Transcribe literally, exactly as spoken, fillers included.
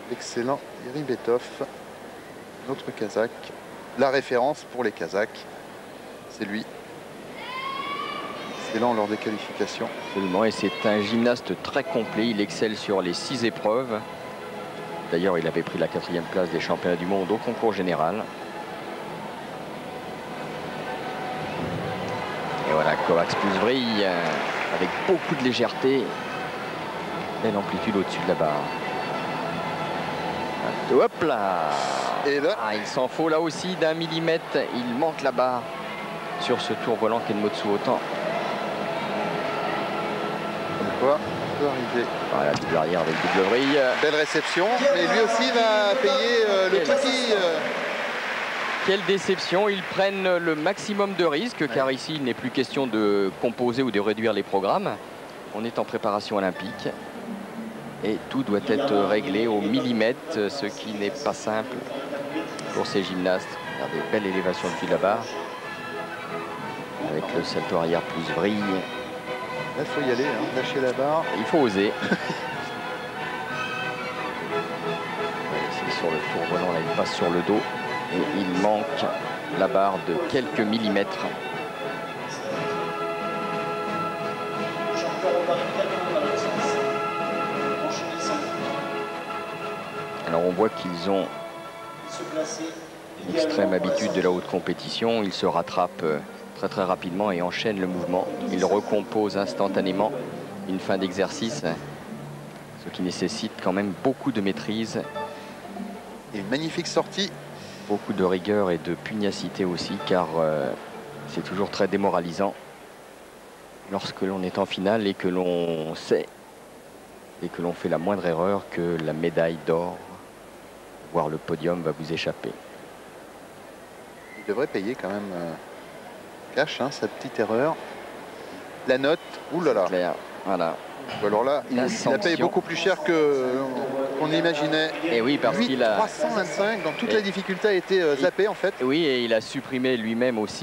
l'excellent Ribetov, notre Kazakh. La référence pour les Kazakhs, c'est lui. Excellent lors des qualifications. Absolument, et c'est un gymnaste très complet. Il excelle sur les six épreuves. D'ailleurs, il avait pris la quatrième place des championnats du monde au concours général. Et voilà, Kovacs plus vrille, avec beaucoup de légèreté. Belle amplitude au-dessus de la barre. Hop là! Et là, ah, il s'en faut là aussi d'un millimètre. Il manque la barre sur ce tour volant Kenmotsu Otan. Comme quoi, on peut arriver. Voilà, double arrière avec double vrille. Belle réception, mais lui aussi va payer euh, le kiki. Euh... Quelle déception, ils prennent le maximum de risques, ouais. Car ici, il n'est plus question de composer ou de réduire les programmes. On est en préparation olympique. Et tout doit être réglé au millimètre, ce qui n'est pas simple pour ces gymnastes. Regardez, belle élévation depuis la barre. Avec le salto arrière plus vrille. Là, il faut y aller, hein, lâcher la barre. Il faut oser. C'est sur le tour volant, là, il passe sur le dos. Et il manque la barre de quelques millimètres. Alors on voit qu'ils ont une extrême habitude de la haute compétition. Ils se rattrapent très très rapidement et enchaînent le mouvement. Ils recomposent instantanément une fin d'exercice, ce qui nécessite quand même beaucoup de maîtrise. Et une magnifique sortie. Beaucoup de rigueur et de pugnacité aussi, car euh, c'est toujours très démoralisant lorsque l'on est en finale et que l'on sait et que l'on fait la moindre erreur que la médaille d'or, voire le podium, va vous échapper. Il devrait payer quand même euh, cash, hein, sa petite erreur. La note, oulala. Clair, voilà. Alors là, il, il a payé beaucoup plus cher que qu'on imaginait. Et oui, parce qu'il a trois cent vingt-cinq, donc toute et... la difficulté a été euh, zappée en fait. Oui, et il a supprimé lui-même aussi